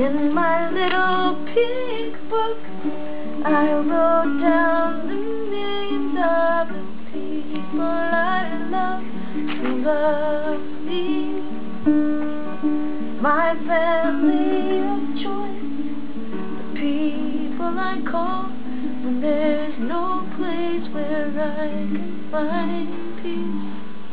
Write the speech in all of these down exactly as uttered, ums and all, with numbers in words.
In my little pink book, I wrote down the names of the people I love who love me. My family of choice, the people I call when there's no place where I can find peace.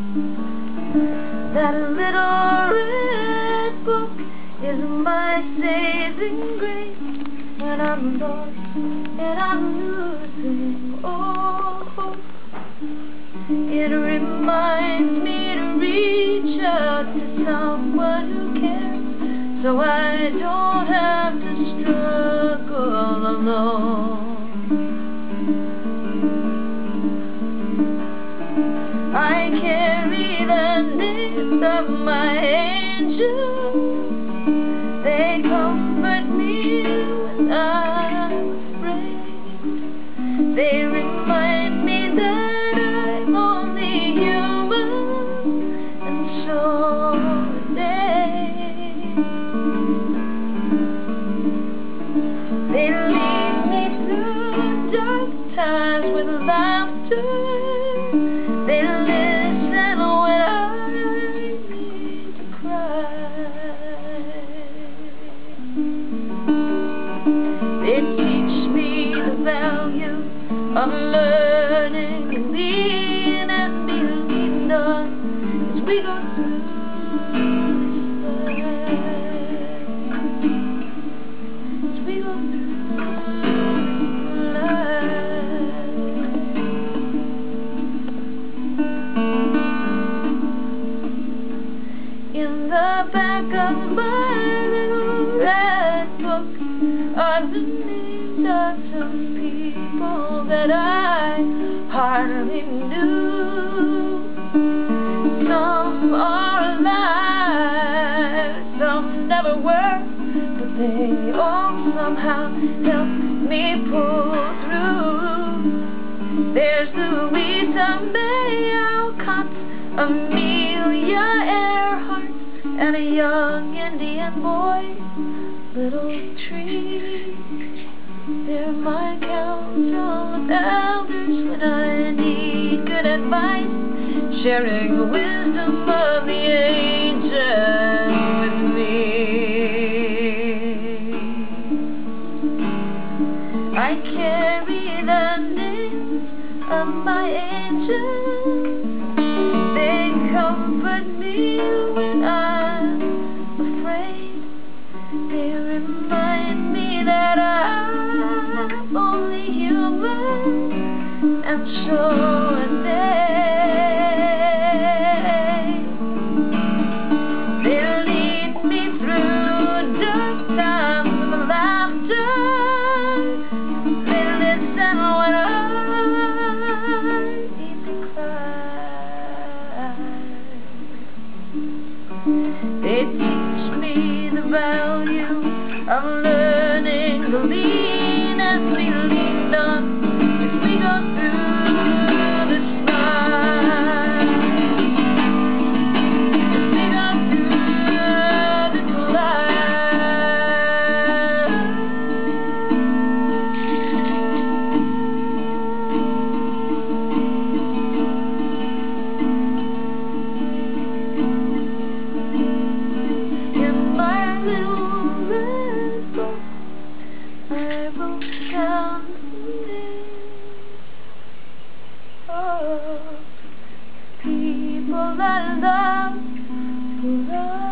That little red book is my saving grace when I'm lost and I'm losing all hope. It reminds me to reach out to someone who cares, so I don't have to struggle alone. I carry the names of my angels. They comfort me when I'm afraid. They remind me that I'm only human, and so are they. They lead me through dark times with laughter. They listen when I need to cry. They teach me the value of learning to lean and be leaned on as we go through this life. As we go through life. In the back of my little red book are the names of some people that I hardly knew. Some are alive, some never were, but they all somehow helped me pull through. There's Louisa May Alcott, Amelia Earhart, and a young Indian boy, little tree. They're my council of elders when I need good advice, sharing the wisdom of the ancient with me. I carry the names of my angels. They comfort me when I'm afraid. They remind me that I'm only human, and so are they. They lead me through dark times with laughter. They listen when I need to cry. They teach me the value of learning to lean as we lean on as we go through this life. As we go through this life. In my little red book, I wrote down the names of people I love, who love